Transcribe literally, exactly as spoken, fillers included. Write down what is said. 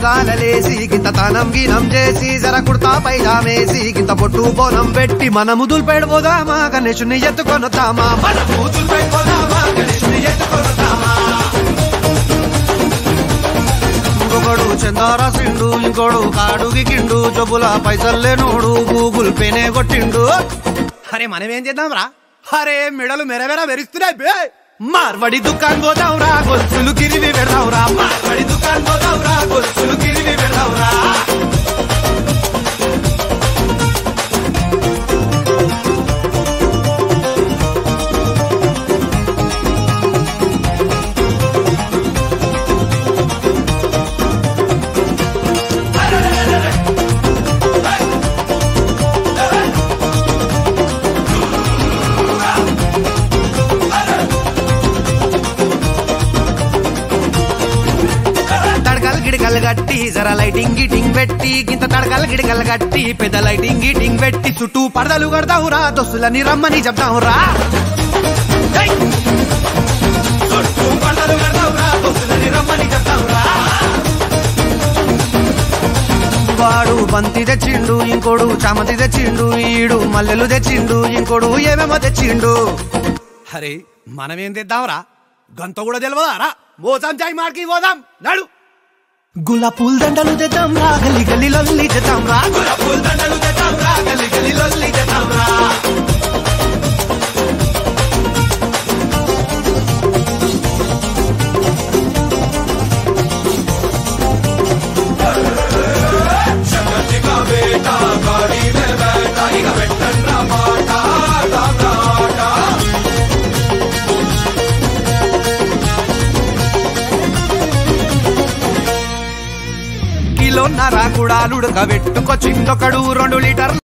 పొద్దుగాలలేసి గింత తానం గీనం చేసి జర కుర్తా పైజామేసి గింత పొట్టు బోనం పెట్టి మనము దుల్పెడిపోదామా గణేశుని ఎత్తుకొనొద్దామా మనము దుల్పెడిపోదామా గణేశుని ఎత్తుకొనొద్దామా. ఇంకొకడు చందారా సిండు ఇంకోడు కాడుగి కిండు జబ్బుల పైసల్లేనోడు గూగుల్ పేనే కొట్టిండు. అరే మనమేం చేద్దాం రా? అరే మెడలు మెరమెర మెరుస్తున్నాయి బే. మార్వడి దుకాన్ పోదావురా గొలుసులు గిరివి పెడదావురా. మార్వడి దుకాన్ పోదావురా గొలుసులు గిరివి పెడదావురా. గిడికల్ గట్టి జర లైటింగ్ గిటింగ్ పెట్టి గింత తడకల్ గిడికల్ గట్టి పెద్ద లైటింగ్ గిటింగ్ పెట్టి చుట్టూ పడదలు కడతావురా దోస్తులని రమ్మని చెప్తావురా. చుట్టూ పడదలు కడతావురా దోస్తులని రమ్మని చెప్తావురా. వాడు బంతి తెచ్చిండు ఇంకోడు చామంతి తెచ్చిండు ఈడు మల్లెలు తెచ్చిండు ఇంకోడు ఏమేమో తెచ్చిండు. అరే మనమేం తెద్దాంరా? గంత కూడా తెలియదారా? మోసం చాయ్ మార్కి పోదాం నడు. గులా పూల దండలు తెద్దాం రా గల్లి గల్లి లొల్లి తెద్దాం రా. గులా పూల దండలు తెద్దాం రా గల్లి గల్లి లొల్లి తెద్దాం రా. కిలోన్నర కూడా ఉడకబెట్టుకొచ్చిందొకడు రెండు లీటర్